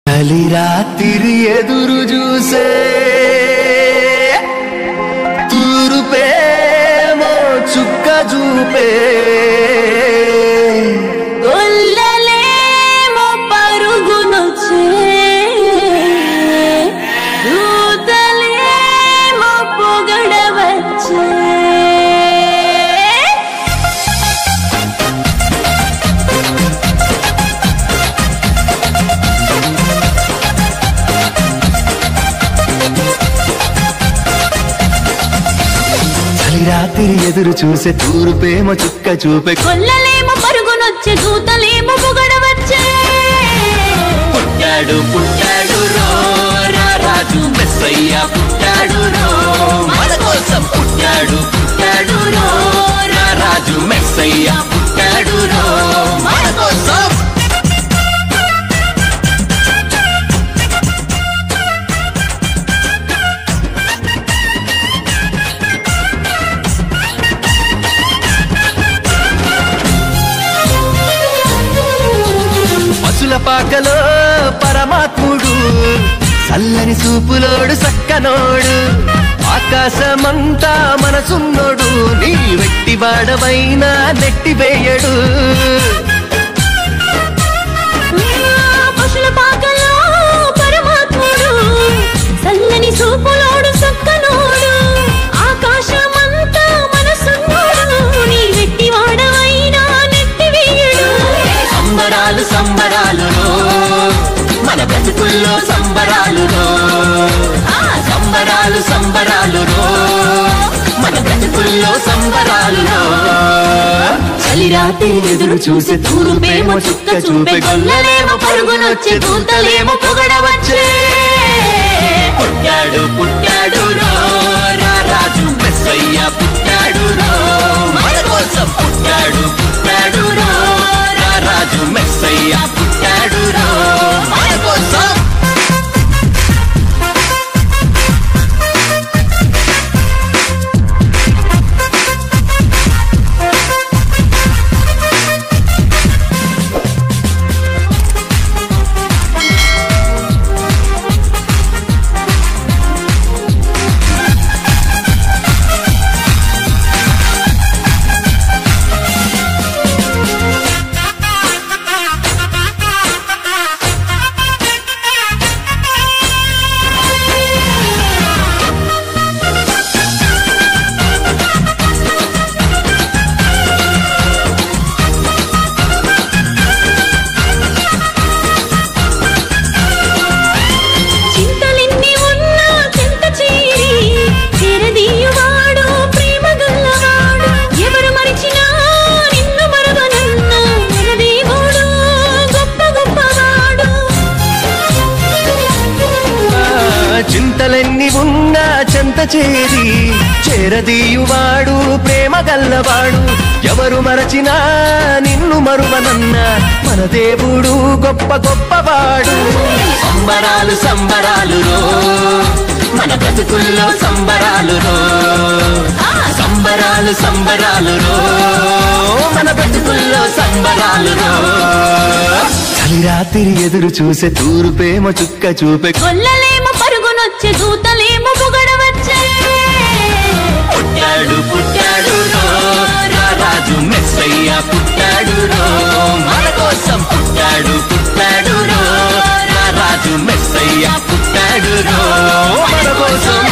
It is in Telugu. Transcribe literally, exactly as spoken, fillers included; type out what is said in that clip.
చలి రాత్రి ఎదురు చూసే తూరుపేమో చుక్క చూపే గొల్లలేమో పరుగునొచ్చే దూతలేమో పొగడవచ్చే రాత్రి ఎదురు చూసే తూర్పేమో చుక్క చూపే కొల్లలేమో పరుగునొచ్చే దూతలేమో పొగడవచ్చే పుట్టాడు పుట్టాడు రో రాజు మెస్సయ్య పుట్టాడు రో మన కోసం పుట్టాడు పుట్టాడు రో రాజు మెస్సయ్య పుట్టాడు రో మన కోసం పాకలో పరమాత్ముడు చల్లని చూపులోడు సక్కనోడు ఆకాశమంతా మనసున్నోడు నీ వెట్టి వాడవైనా నెట్టి వేయడు పశుల పాకలో పరమాత్ముడు చల్లని చూపులోడు సక్కనోడు ఆకాశమంతా మనసున్నోడు నీ వెట్టి వాడవైనా నెట్టి వేయడు సంబరాలు సంబరాలు మన బ్రతుకుల్లో సంబరాలు సంబరాలు సంబరాలు మన బ్రతుకుల్లో సంబరాలు చలి రాత్రి ఎదురు చూసే తూర్పేమో చుక్క చూపే గొల్లలేమో పరుగునొచ్చే దూతలేమో పొగడవచ్చే పుట్టాడు పుట్టాడు రాజు మెస్సయ్య పుట్టాడు మన కోసం పుట్టాడు పుట్టాడు రాజు మెస్సయ్య పుట్టాడు మన కోసం చింతలెన్ని ఉన్నా చెంత చేరి చేరదీయువాడు ప్రేమ గల్లవాడు ఎవరు మరచినా నిన్ను మరువనన్నా మన దేవుడు గొప్ప గొప్పవాడు సంబరాలు సంబరాలు మన బ్రతుకుల్లో సంబరాలు సంబరాలు సంబరాలు మన బ్రతుకుల్లో సంబరాలు చలి రాత్రి ఎదురు చూసే తూర్పేమో చుక్క చూపే కొల్లలేమో పరుగునొచ్చే దూతలేమో పొగడవచ్చే పుట్టాడు పుట్టాడు రాజు మెస్సయ్య పుట్టాడు మన కోసం పుట్టాడు పుట్టాడు రాజు మెస్సయ్య పుట్టాడు మన కోసం